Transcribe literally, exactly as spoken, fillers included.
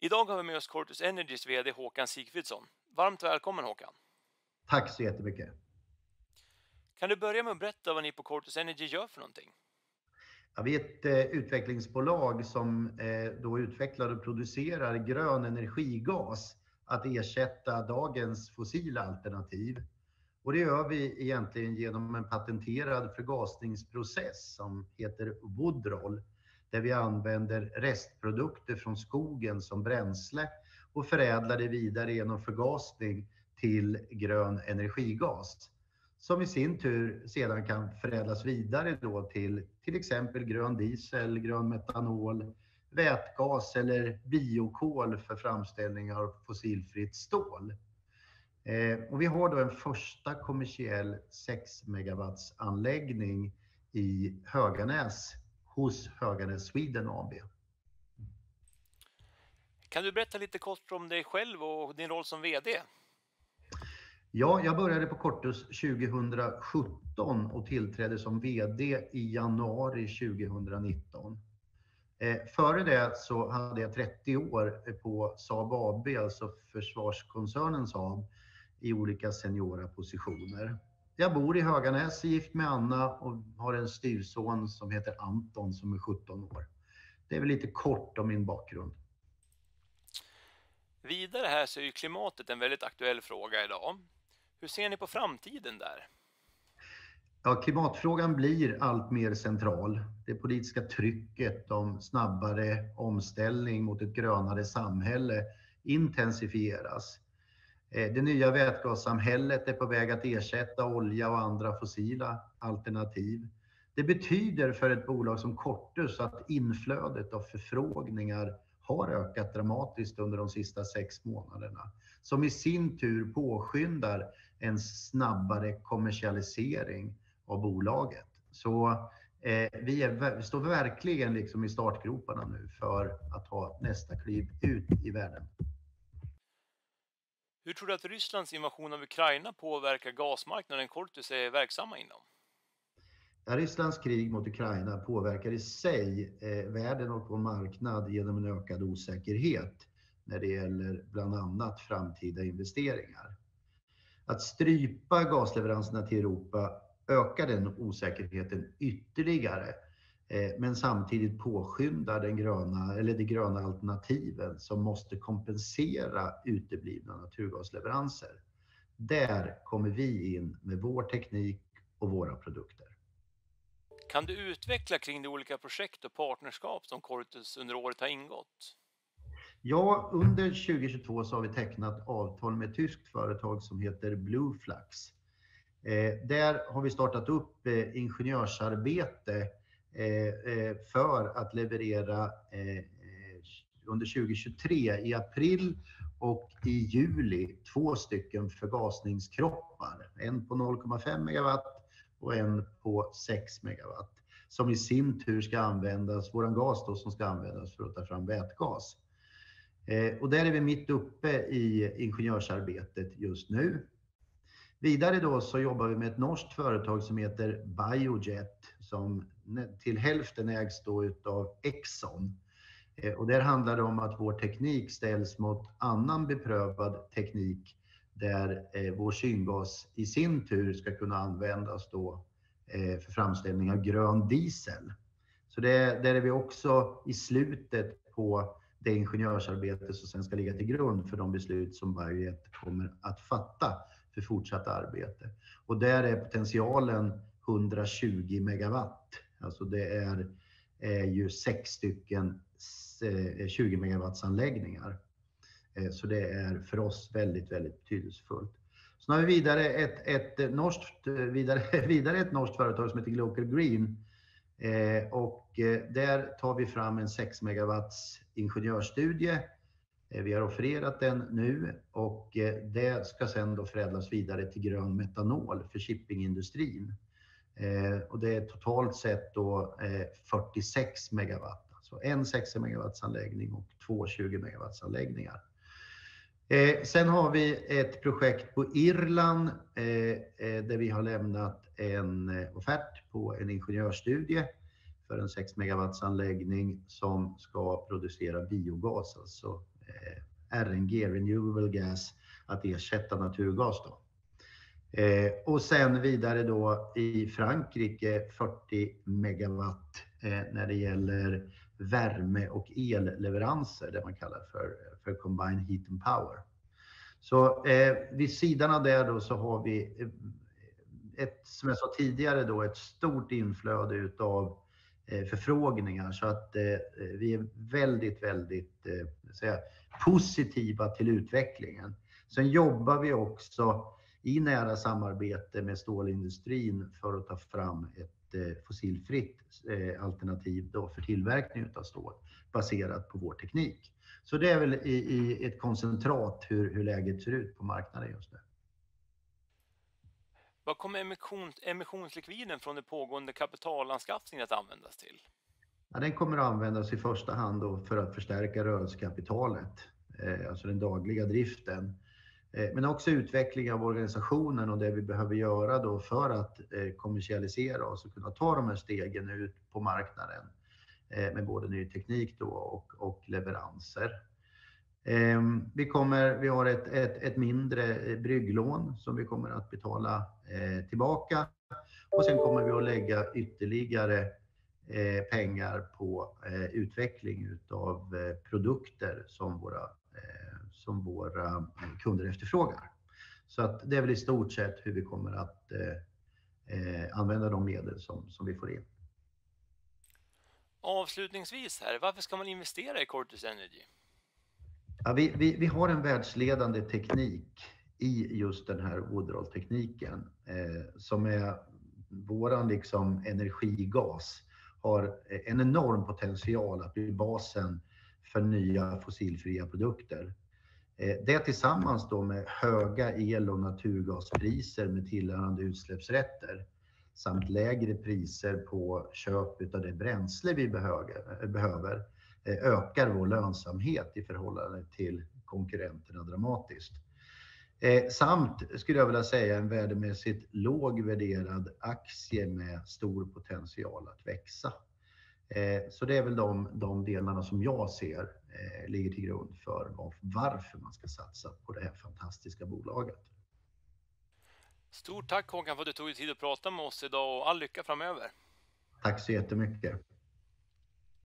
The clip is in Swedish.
Idag har vi med oss Cortus Energys vd Håkan Sigfridsson. Varmt välkommen Håkan. Tack så jättemycket. Kan du börja med att berätta vad ni på Cortus Energy gör för någonting? Ja, vi är ett eh, utvecklingsbolag som eh, då utvecklar och producerar grön energigas att ersätta dagens fossila alternativ. Och det gör vi egentligen genom en patenterad förgasningsprocess som heter Woodroll, där vi använder restprodukter från skogen som bränsle och förädlar det vidare genom förgasning till grön energigas. Som i sin tur sedan kan förädlas vidare då till till exempel grön diesel, grön metanol, vätgas eller biokol för framställning av fossilfritt stål. Eh, och vi har då en första kommersiell sex megawatts anläggning i Höganäs hos Höganäs Sweden A B. Kan du berätta lite kort om dig själv och din roll som vd? Ja, jag började på Cortus tjugohundrasjutton och tillträdde som vd i januari tjugohundranitton. Eh, före det så hade jag trettio år på Saab A B, alltså försvarskoncernen Saab, i olika seniora positioner. Jag bor i Höganäs, gift med Anna och har en styvson som heter Anton som är sjutton år. Det är väl lite kort om min bakgrund. Vidare här så är ju klimatet en väldigt aktuell fråga idag. Hur ser ni på framtiden där? Ja, klimatfrågan blir allt mer central. Det politiska trycket om snabbare omställning mot ett grönare samhälle intensifieras. Det nya vätgassamhället är på väg att ersätta olja och andra fossila alternativ. Det betyder för ett bolag som Cortus att inflödet av förfrågningar har ökat dramatiskt under de sista sex månaderna. Som i sin tur påskyndar en snabbare kommersialisering av bolaget. Så eh, vi, är, vi står verkligen liksom i startgroparna nu för att ta nästa kliv ut i världen. Hur tror du att Rysslands invasion av Ukraina påverkar gasmarknaden Cortus är verksamma inom? Ja, Rysslands krig mot Ukraina påverkar i sig eh, världen och vår marknad genom en ökad osäkerhet när det gäller bland annat framtida investeringar. Att strypa gasleveranserna till Europa ökar den osäkerheten ytterligare, eh, men samtidigt påskyndar den gröna, eller de gröna alternativen som måste kompensera uteblivna naturgasleveranser. Där kommer vi in med vår teknik och våra produkter. Kan du utveckla kring de olika projekt och partnerskap som Cortus under året har ingått? Ja, under tjugohundratjugotvå så har vi tecknat avtal med ett tyskt företag som heter Blueflux. Eh, där har vi startat upp eh, ingenjörsarbete eh, för att leverera eh, under tjugohundratjugotre i april och i juli två stycken förgasningskroppar. En på noll komma fem megawatt och en på sex megawatt. Som i sin tur ska användas, våran gas då, som ska användas för att ta fram vätgas. Eh, och där är vi mitt uppe i ingenjörsarbetet just nu. Vidare då så jobbar vi med ett norskt företag som heter Biojet som till hälften ägs då utav Exxon. Eh, och där handlar det om att vår teknik ställs mot annan beprövad teknik där eh, vår syngas i sin tur ska kunna användas då eh, för framställning av grön diesel. Så det, där är vi också i slutet på det ingenjörsarbete som sen ska ligga till grund för de beslut som Biojet kommer att fatta för fortsatt arbete. Och där är potentialen hundratjugo megawatt. Alltså det är, är ju sex stycken tjugo megawatts anläggningar. Så det är för oss väldigt, väldigt betydelsefullt. Så nu har vi vidare ett, ett, norskt, vidare, vidare ett norskt företag som heter Glocal Green. Eh, och eh, där tar vi fram en sex megawatts ingenjörsstudie. Eh, vi har offererat den nu och eh, det ska sedan då förädlas vidare till grön metanol för shippingindustrin. Eh, och det är totalt sett då eh, fyrtiosex megawatt. Alltså en sex megawatts anläggning och två tjugo megawatts anläggningar. Eh, sen har vi ett projekt på Irland eh, eh, där vi har lämnat en eh, offert på en ingenjörsstudie för en sex megawatts anläggning som ska producera biogas, alltså R N G, Renewable Gas, att ersätta naturgas då. Eh, och sen vidare då i Frankrike fyrtio megawatt eh, när det gäller värme- och elleveranser, det man kallar för, för Combined Heat and Power. Så eh, vid sidan av det då så har vi ett, som jag sa tidigare då, ett stort inflöde utav eh, förfrågningar, så att eh, vi är väldigt, väldigt eh, säga, positiva till utvecklingen. Sen jobbar vi också i nära samarbete med stålindustrin för att ta fram ett eh, fossilfritt eh, alternativ då för tillverkning av stål baserat på vår teknik. Så det är väl i, i ett koncentrat hur, hur läget ser ut på marknaden just nu. Vad kommer emissions, emissionslikviden från det pågående kapitalanskaffningen att användas till? Ja, den kommer att användas i första hand då för att förstärka rörelsekapitalet, eh, alltså den dagliga driften. Eh, men också utveckling av organisationen och det vi behöver göra då för att eh, kommersialisera oss och kunna ta de här stegen ut på marknaden eh, med både ny teknik då och, och leveranser. Eh, vi, kommer, vi har ett, ett, ett mindre brygglån som vi kommer att betala eh, tillbaka, och sen kommer vi att lägga ytterligare eh, pengar på eh, utveckling utav eh, produkter som våra, eh, som våra kunder efterfrågar. Så att det är väl i stort sett hur vi kommer att eh, eh, använda de medel som, som vi får in. Avslutningsvis här, varför ska man investera i Cortus Energy? Ja, vi, vi, vi har en världsledande teknik i just den här Woodroll-tekniken eh, som är våran liksom energigas, har en enorm potential att bli basen för nya fossilfria produkter. Eh, det tillsammans då med höga el- och naturgaspriser med tillhörande utsläppsrätter samt lägre priser på köp av det bränsle vi behöver, behöver ökar vår lönsamhet i förhållande till konkurrenterna dramatiskt. Eh, samt skulle jag vilja säga en värdemässigt låg värderad aktie med stor potential att växa. Eh, så det är väl de, de delarna som jag ser eh, ligger till grund för varför man ska satsa på det här fantastiska bolaget. Stort tack Håkan för att du tog dig tid att prata med oss idag och all lycka framöver. Tack så jättemycket.